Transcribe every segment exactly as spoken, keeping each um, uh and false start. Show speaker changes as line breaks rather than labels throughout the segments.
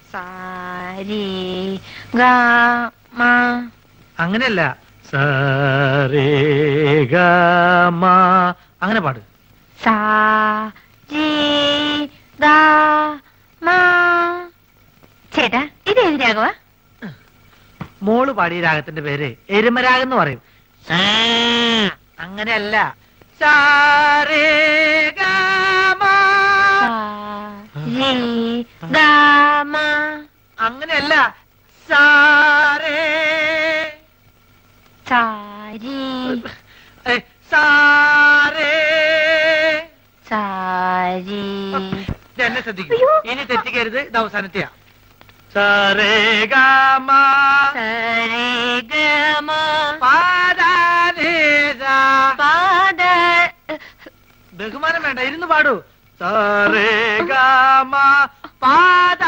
സാരി ഗ മ.
അങ്ങനെയല്ല, സരേ ഗ മ അങ്ങനെ പാട്.
സാരി ഗ മ. ചേട്ടാ ഇത് ഏത് രാഗവാ?
മോള് പാടിയ രാഗത്തിന്റെ പേര് എരുമരാഗം എന്ന് പറയും. അങ്ങനെയല്ല, സാരേ ഗ മ
ഗ മ.
അങ്ങനെയല്ല, സാരേ
സാരി
സാരേ
സാരി.
എന്നെ ശ്രദ്ധിക്കൂ, ഇനി തെറ്റിക്കരുത്. ഇത് അവസാനത്തെയാ. സരേ ഗ മ
സരേ ഗ മ
പാദ
പാദ.
ബഹുമാനം വേണ്ട, ഇരുന്ന് പാടൂ. സരേ ഗ മ പാദ.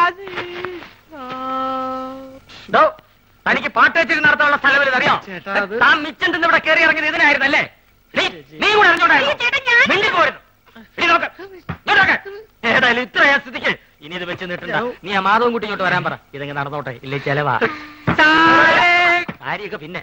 തനിക്ക് പാട്ട് വെച്ചിട്ട് നടത്താനുള്ള സ്ഥലം അറിയാം. താൻ മിച്ചെന്ന് ഇവിടെ കയറി ഇറങ്ങിയത് ഇതിനായിരുന്നല്ലേ? നീ കൂടെ ഏതായാലും ഇത്ര സ്ഥിതിക്ക് ഇനി ഇത് വെച്ച് നിട്ടണ്ട. നീ ആ മാധവൻ കുട്ടി ഇങ്ങോട്ട് വരാൻ പറ. ഇതെങ്ങനെ നടന്നോട്ടെ, ഇല്ലേ ചെലവാ. കാര്യമൊക്കെ പിന്നെ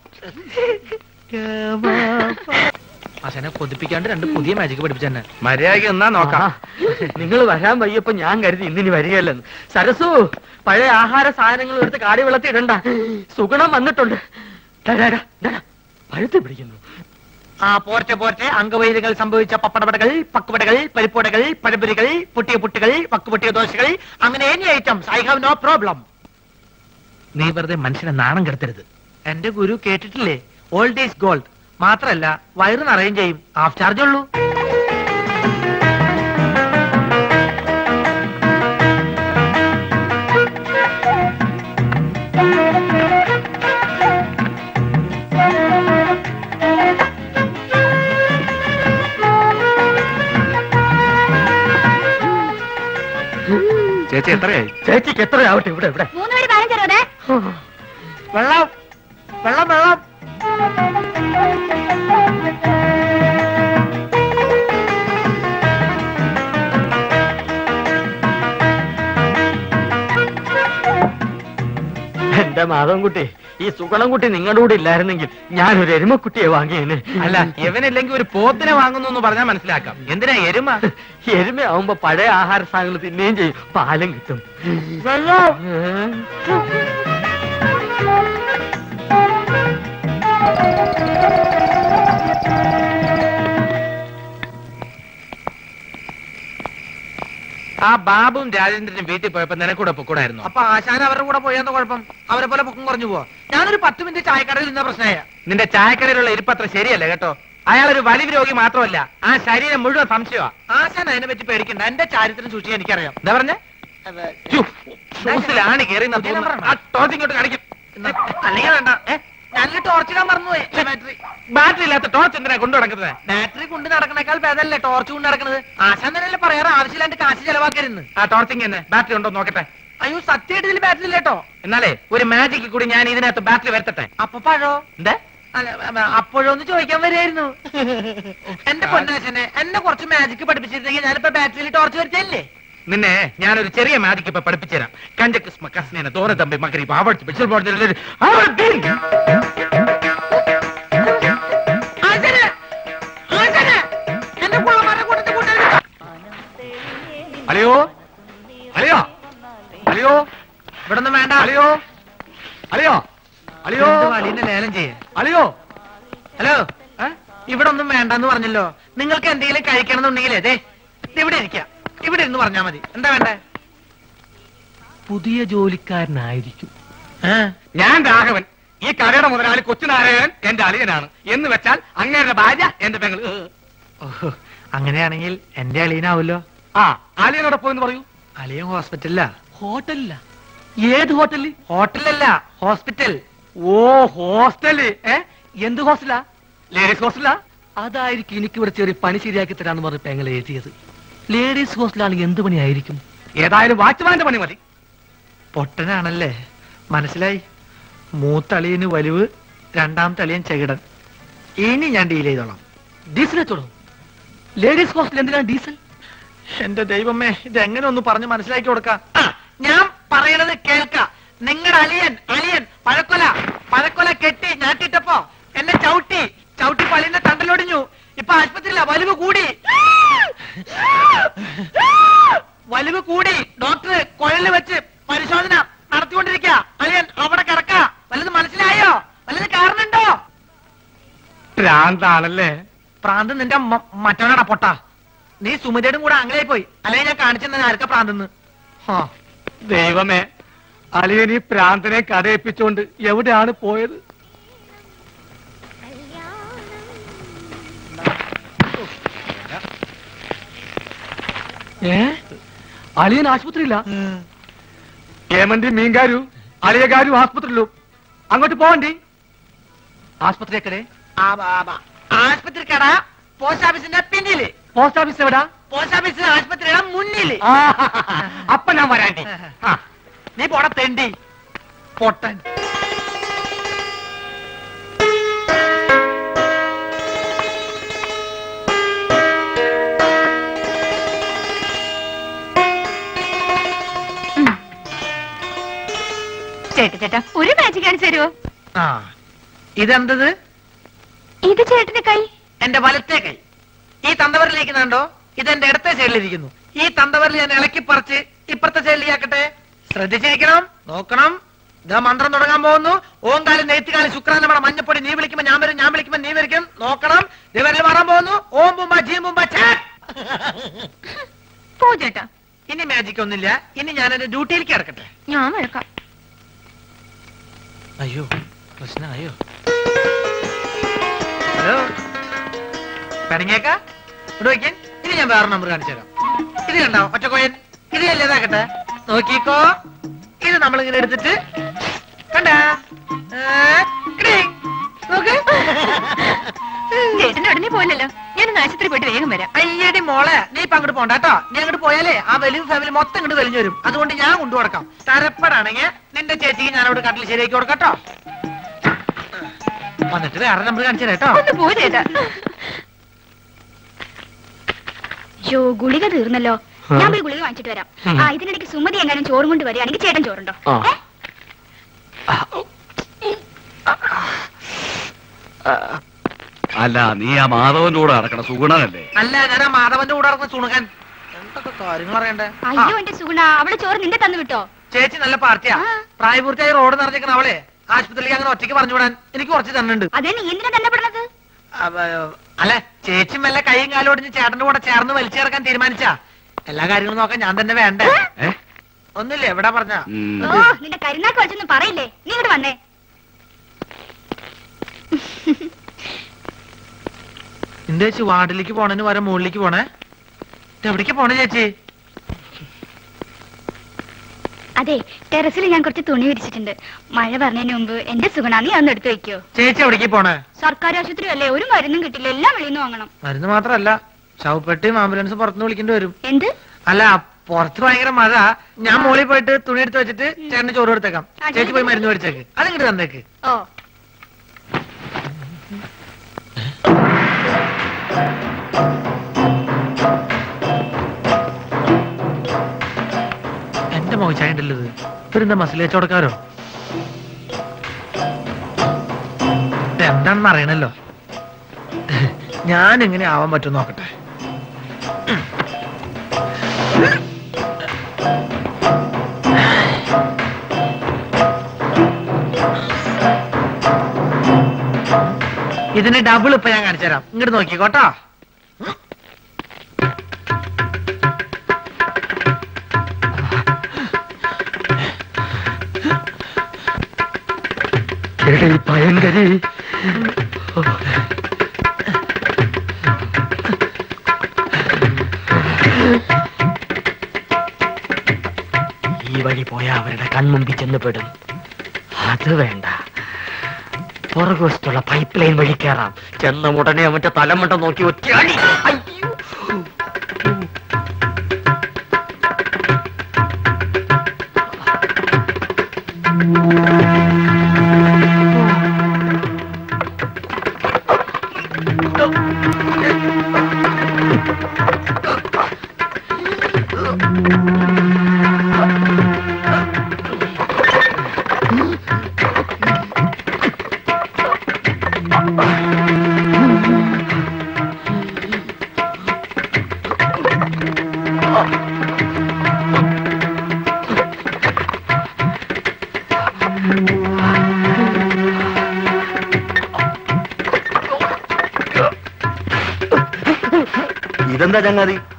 അച്ഛനെ കൊതിപ്പിക്കാണ്ട് രണ്ട് പുതിയ മാജിക് പഠിപ്പിച്ചെന്നെ.
മര്യാദയ്ക്ക് എന്നാ നോക്കാം. നിങ്ങൾ വരാൻ വയ്യപ്പോ ഞാൻ കരുതി ഇന്നിനി വരികയല്ലെന്ന്. സരസു, പഴയ ആഹാര സാധനങ്ങൾ എടുത്ത് കാടി വെള്ളത്തി ഇടണ്ട. സുഗുണം വന്നിട്ടുണ്ട്. പഴുത്ത് പിടിക്കുന്നു.
ആ പോർച്ച പോർച്ച അംഗവൈദ്യങ്ങൾ സംഭവിച്ച പപ്പടപടകൾ, പക്കുപടകൾ, പരിപ്പുടകൾ, പഴപുരികൾ, പൊട്ടിയ പുട്ടുകൾ, പക്കുപൊട്ടിയ ദോശകൾ, അങ്ങനെ any items. I have no problem. നീ വെറുതെ മനുഷ്യനെ നാണം കെടുത്തരുത്. എന്റെ ഗുരു കേട്ടിട്ടില്ലേ, ഓൾഡ് ഈസ് ഗോൾഡ്. മാത്രല്ല വയറ് നിറയും ചെയ്യും. ഹാഫ് ചാർജ് ഉള്ളൂ.
ചേച്ചി എത്രയായി? ചേച്ചിക്ക് എത്രയാവട്ടെ? ഇവിടെ ഇവിടെ
വെള്ളം വെള്ളം വെള്ളം.
എന്റെ മാധവൻകുട്ടി, ഈ സുഗണൻകുട്ടി നിങ്ങളുടെ കൂടെ ഇല്ലായിരുന്നെങ്കിൽ ഞാനൊരു എരുമക്കുട്ടിയെ വാങ്ങിയേനെ.
അല്ല, ഇവനില്ലെങ്കിൽ ഒരു പോത്തിനെ വാങ്ങുന്നു എന്ന് പറഞ്ഞാൽ മനസ്സിലാക്കാം. എന്തിനാ എരുമ?
എരുമ ആവുമ്പോ പഴയ ആഹാര സാധനങ്ങൾ തിന്നുകയും ചെയ്യും, പാലും കിട്ടും.
ആ ബാബുവും രാജേന്ദ്രനും വീട്ടിൽ പോയപ്പോ നിനക്കൂടെ പൊക്കൂടായിരുന്നു. അപ്പൊ ആശാൻ അവരുടെ കൂടെ പോയെന്ന കുഴപ്പം? അവരെ പോലെ പൊക്കം കുറഞ്ഞു പോവാ. ഞാനൊരു പത്ത് മിനിറ്റ് ചായക്കടയിൽ നിന്ന പ്രശ്നമായ. നിന്റെ ചായക്കടയിലുള്ള ഇരിപ്പത്ര ശരിയല്ല കേട്ടോ. അയാളൊരു വലിയ രോഗി മാത്രമല്ല, ആ ശരീരം മുഴുവൻ സംശയമാ. ആശാൻ അതിനെ പറ്റി പേടിക്കണ്ട. എന്റെ ചാരിത്രം സൂക്ഷിക്കാൻ എനിക്കറിയാം. എന്താ പറഞ്ഞ ഷൂസിലാണ് കയറി ഇങ്ങോട്ട് കാണിക്കും. അല്ലെങ്കിൽ വേണ്ട, ഞാനൊരു ടോർച്ചിടാൻ മറന്നുപോയി. ബാറ്ററി ബാറ്ററി ഇല്ലാത്ത ടോർച്ച് എന്തിനാ കൊണ്ടു നടക്കുന്നത്? ബാറ്ററി കൊണ്ട് നടക്കണേക്കാൾ ഭേദമല്ലേ ടോർച്ച് കൊണ്ട് നടക്കുന്നത്? ആശാൻ തന്നെയല്ലേ പറയാറ് ആവശ്യമില്ലാണ്ട് കാശ് ചെലവാക്കരുന്ന്. ആ ടോർച്ചിങ് തന്നെ ബാറ്ററി ഉണ്ടോ നോക്കട്ടെ. അയ്യോ, സത്യമായിട്ട് ഇതിൽ ബാറ്ററി ഇല്ലേട്ടോ. എന്നാലേ ഒരു മാജിക്ക് കൂടി ഞാൻ ഇതിനകത്ത് ബാറ്ററി വരുത്തട്ടെ. അപ്പൊ പഴോ? എന്താ അപ്പോഴൊന്ന് ചോദിക്കാൻ വരികയായിരുന്നു. എന്റെ പൊന്നാശനെ, എന്നെ കുറച്ച് മാജിക്ക് പഠിപ്പിച്ചിരുന്നെങ്കിൽ ഞാനിപ്പോ ബാറ്ററിയിൽ ടോർച്ച് വരുത്തല്ലേ? നിന്നെ ഞാനൊരു ചെറിയ മാജിക്ക് ഇപ്പൊ പഠിപ്പിച്ചുതരാം. കഞ്ചക്കിസ്മ കസ്നേന തോര തമ്പി മകരി പാവടിച്ച് ബിച്ചൽ ബോർഡിൽ അല്ലയോ അല്ലയോ അല്ലയോ ഇവിടൊന്നും വേണ്ട. അല്ലയോ അല്ലയോ അല്ലയോ അലീനെ ലേലം ചെയ്യ. അല്ലയോ ഹലോ, ഇവിടെ ഒന്നും വേണ്ടെന്ന് പറഞ്ഞല്ലോ. നിങ്ങൾക്ക് എന്തെങ്കിലും കഴിക്കണം എന്നുണ്ടെങ്കിലേ ദേ ഇവിടെ ഇരിക്കാം. ഇവിടെ ഇരുന്ന് പറഞ്ഞാ മതി. എന്താ വേണ്ടേ?
പുതിയ ജോലിക്കാരനായിരിക്കും. ഞാൻ രാഘവൻ, ഈ കടയുടെ മുതലാളി കൊച്ചുനാരായണൻ എന്റെ അളിയനാണ്. എന്ന് വെച്ചാൽ അങ്ങയുടെ ഭാര്യ എന്റെ പെങ്ങൾ.
ഓഹോ, അങ്ങനെയാണെങ്കിൽ എന്റെ അളിയനാവല്ലോ.
ആ, അളിയനോടൊപ്പം എന്ന് പറയൂ.
അളിയൻ ഹോസ്പിറ്റലിലാ.
ഹോട്ടലില്ല? ഏത് ഹോട്ടലിൽ?
ഹോട്ടലല്ല, ഹോസ്പിറ്റൽ.
ഓ, ഹോസ്റ്റല്. ഏ, എന്ത് ഹോസ്റ്റലാ? ലേഡീസ് ഹോസ്റ്റലാ? അതായിരിക്കും എനിക്കിവിടെ ചെറിയ പണി ശരിയാക്കി തരാന്ന് പറഞ്ഞ പെങ്ങൾ എഴുതിയത്. ലേഡീസ് ഹോസ്റ്റലാണെങ്കിൽ എന്ത് പണിയായിരിക്കും? ഏതായാലും വാച്ച്മാന്റെ പണി മതി.
പൊട്ടനാണല്ലേ, മനസ്സിലായി. മൂത്തളിയന് വലിവ്, രണ്ടാമത്തെ അളിയൻ ചെകിടൻ. ഇനി ഞാൻ ഡീൽ ചെയ്തോളാം.
ഡീസൽ വെച്ചോളൂ. ലേഡീസ് ഹോസ്റ്റൽ എന്തിനാണ് ഡീസൽ?
എന്റെ ദൈവമേ, ഇതെങ്ങനെ ഒന്ന് പറഞ്ഞ് മനസ്സിലാക്കി കൊടുക്കാം. ഞാൻ പറയണത് കേൾക്ക. നിങ്ങളുടെ അലിയൻ അലിയൻ പഴക്കൊല പഴക്കൊല കെട്ടി ഞാട്ടിട്ടപ്പോ എന്നെ ചവിട്ടി ചവിട്ടി പള്ളിന്റെ തണ്ടലൊടിഞ്ഞു. ഇപ്പൊ ആശുപത്രിയില്ല. വലിവ് കൂടി വലിവ് കൂടി. ഡോക്ടർ കുഴലിൽ വെച്ച് പരിശോധന നടത്തിക്കൊണ്ടിരിക്കുക. അലിയൻ അവിടെ കിടക്ക. വല്ലത് മനസ്സിലായോ? വല്ലത് കാരണുണ്ടോ?
പ്രാന്താണല്ലേ?
പ്രാന്ത് നിന്റെ മറ്റവനാടാ പൊട്ട. നീ സുമിതയുടെ കൂടെ അങ്ങനെയായി പോയി. അല്ലെങ്കിൽ ഞാൻ കാണിച്ചെന്നെ ആർക്കാ പ്രാന്തെന്ന്.
ദൈവമേ, അലിയൻ ഈ പ്രാന്തനെ കഥയിപ്പിച്ചോണ്ട് എവിടെയാണ് പോയത്? ഏ അളിയൻ ആശുപത്രിയില്ല? ഏമന്തി മീൻകാരു അളിയകാരും ആശുപത്രിയിലു. അങ്ങോട്ട് പോവണ്ടി. ആശുപത്രിയൊക്കെ
ആശുപത്രിക്കടാ പോസ്റ്റ് ഓഫീസിന്റെ പിന്നില്.
പോസ്റ്റ് ഓഫീസ് എവിടാ?
പോസ്റ്റ് ഓഫീസ് ആശുപത്രിയുടെ മുന്നില്.
അപ്പൊ ഞാൻ വരാണ്ടി.
നീ പോടാ തെണ്ടി പൊട്ടൻ.
ചേട്ടാ ചേട്ടാ ഒരു മാജിക് കാണിച്ചു തരുമോ?
ആ ഇതെന്തത്?
ഇത് ചേട്ടന്റെ കൈ.
എന്റെ വലത്തെ കൈ. ഈ തന്തവരിലിരിക്കുന്നുണ്ടോ? ഇതെന്റെ ഇടത്തെ സൈഡിലിരിക്കുന്നു. ഈ തന്തവരിൽ ഞാൻ ഇളക്കി പറിച്ച് ഇപ്പുറത്തെ സൈഡിലേക്കട്ടെ. ശ്രദ്ധിച്ചിരിക്കണം, നോക്കണം. ഇതാ മന്ത്രം തുടങ്ങാൻ പോകുന്നു. ഓംകാലം നെയ്ത്തുകാലം ശുക്രാൻ നമ്മുടെ മഞ്ഞപ്പൊടി. നീ വിളിക്കുമ്പോ ഞാൻ വരും, ഞാൻ വിളിക്കുമ്പോ നീ വരിക്കും. നോക്കണം. ദിവരിൽ മാറാൻ പോകുന്നു. ഓം ബുംബ ജീം ബുംബ
പോ ചേട്ടാ.
ഇനി മാജിക് ഒന്നുമില്ല. ഇനി ഞാൻ എന്റെ ഡ്യൂട്ടിയിലേക്ക് കിടക്കട്ടെ.
ഞാൻ വഴക്കാം.
അയ്യോ പ്രശ്നമായോ? ഹലോ പിണങ്ങിയേക്ക ഇവിടെ വയ്ക്കാൻ. ഇനി ഞാൻ വേറെ നമ്പർ കാണിച്ചു തരാം. ഇത് കണ്ടോ ഒറ്റക്കോയൻ? ഇത് അല്ലേതാക്കട്ടെ. നോക്കിക്കോ. ഇത് നമ്മളിങ്ങനെ എടുത്തിട്ട് കണ്ടാ നോക്ക്.
ചേട്ടന്റെ ഉടനെ പോയില്ലല്ലോ. ഞാൻ ആശുപത്രി പോയിട്ട് വേഗം വരാം.
അയ്യടി മോളെ, നീ ഇപ്പൊ അങ്ങോട്ട് പോണ്ട കേട്ടോ. നീ അങ്ങോട്ട് പോയാലേ ആ വലിയ ഫാമിലി മൊത്തം ഇങ്ങോട്ട് വലിഞ്ഞു വരും. അതുകൊണ്ട് ഞാൻ കൊണ്ടു കൊടുക്കാം. തരപ്പെടാണെങ്കിൽ നിന്റെ ചേച്ചിക്ക് ഞാൻ അവിടെ കട്ടിൽ ശരിയാക്കി കൊടുക്കട്ടോ. വന്നിട്ട് വേറെ നമ്പർ കാണിച്ചു കേട്ടോ.
ഒന്ന് പോ ചേട്ടാ. യോ ഗുളിക തീർന്നല്ലോ. ഞാൻ പോയി ഗുളിക വാങ്ങിച്ചിട്ട് വരാം. ആ ഇതിനിടയ്ക്ക് സുമതി എങ്ങാനും ചോറും കൊണ്ട് വരികയാണെങ്കിൽ ചേട്ടൻ ചോറുണ്ടോ?
അല്ല, നീ ആ മാധവന്റെ കൂടെ നടക്കണ സുഗുണനല്ലേ?
അല്ല, ഞാൻ ആ മാധവന്റെ കൂടെ നടക്കുന്ന സുണുകൻ. എന്തൊക്കെ കാര്യങ്ങൾ അറിയണ്ടേ?
അയ്യോ എന്റെ സുഗുണ, അവളെ ചോറ് നിന്റെ തന്നു വിട്ടോ?
ചേച്ചി നല്ല പാർട്ടിയാ. പ്രായപൂർത്തിയായി റോഡ് നിറഞ്ഞേക്കണ അവളെ ആശുപത്രിയിലേക്ക് അങ്ങനെ ഒറ്റയ്ക്ക് പറഞ്ഞു വിടാൻ എനിക്ക് കുറച്ച് തന്നുണ്ട്.
അതെ, നീ എന്തിനാ തന്നെ പെടുന്നത്?
അല്ല, ചേച്ചി മെല്ലെ കൈയും കാലും ഒടിഞ്ഞ് ചേട്ടന്റെ കൂടെ ചേർന്ന് വലിച്ചു കിടക്കാൻ തീരുമാനിച്ചാ എല്ലാ കാര്യങ്ങളും നോക്കാൻ ഞാൻ തന്നെ വേണ്ടേ? ഒന്നുമില്ലേ എവിടെ പറഞ്ഞ?
ഓ നിന്റെ കരുനാക്ക് വെച്ചൊന്നും പറയില്ലേ. നീ ഇങ്ങോട്ട് വന്നേ.
എന്റെ ചേച്ചി വാർഡിലേക്ക് പോണേന് വരെ മുകളിലേക്ക് പോണേ. എവിടേക്ക് പോണേ ചേച്ചി?
അതെ, ടെറസിൽ ഞാൻ കുറച്ച് തുണി വിരിച്ചിട്ടുണ്ട്. മഴ പറഞ്ഞതിന് മുമ്പ് എന്റെ സുഗുണ നീ അന്ന് എടുത്തു വെക്കോ.
ചേച്ചി എവിടേക്ക് പോണേ?
സർക്കാർ ആശുപത്രി അല്ലേ, ഒരു മരുന്നും കിട്ടില്ല. എല്ലാം വെളിയിൽ വാങ്ങണം.
മരുന്ന് മാത്രല്ല, ശവപ്പെട്ടിയും ആംബുലൻസ് പുറത്തുനിന്ന് വിളിക്കേണ്ടി വരും.
എന്ത്?
അല്ല, പുറത്ത് ഭയങ്കര മഴ. ഞാൻ മോളിൽ പോയിട്ട് തുണി എടുത്ത് വെച്ചിട്ട് ചേട്ടന് ചോറ് എടുത്തേക്കാം. ചേച്ചി പോയി മരുന്ന് മേടിച്ചേക്ക്. അതിങ്ങോട്ട് തന്നേക്ക്.
ഓ
എന്റെ മോശായിട്ടല്ലത്. ഇവരെന്താ മസിൽ കച്ചവടക്കാരോ? എന്താണെന്ന് അറിയണല്ലോ. ഞാൻ എങ്ങനെ ആവാൻ പറ്റും നോക്കട്ടെ. ഇതിന് ഡബിൾ ഇപ്പൊ ഞാൻ കാണിച്ചു തരാം. ഇങ്ങോട്ട് നോക്കിക്കോട്ടോ.
ഭയങ്കരി ഈ വഴി പോയാ അവരുടെ കൺമുമ്പിൽ ചെന്ന് പെടും. അത് വേണ്ട, പുറകുവശത്തുള്ള പൈപ്പ് ലൈൻ വഴി കയറാം. ചെന്ന ഉടനെ അവന്റെ തലമുണ്ട നോക്കി ഒറ്റയാടി. അയ്യോ,
ഇതെന്താ ചങ്ങാതി?